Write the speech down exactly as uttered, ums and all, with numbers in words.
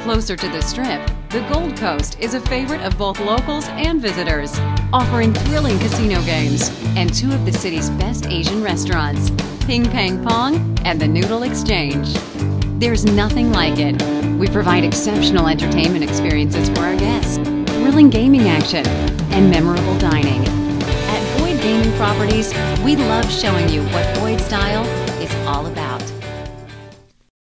Closer to the Strip, the Gold Coast is a favorite of both locals and visitors, offering thrilling casino games and two of the city's best Asian restaurants, Ping Pang Pong and the Noodle Exchange. There's nothing like it. We provide exceptional entertainment experiences for our guests, thrilling gaming action, and memorable dining. At Boyd Gaming Properties, we love showing you what Boyd style is all about.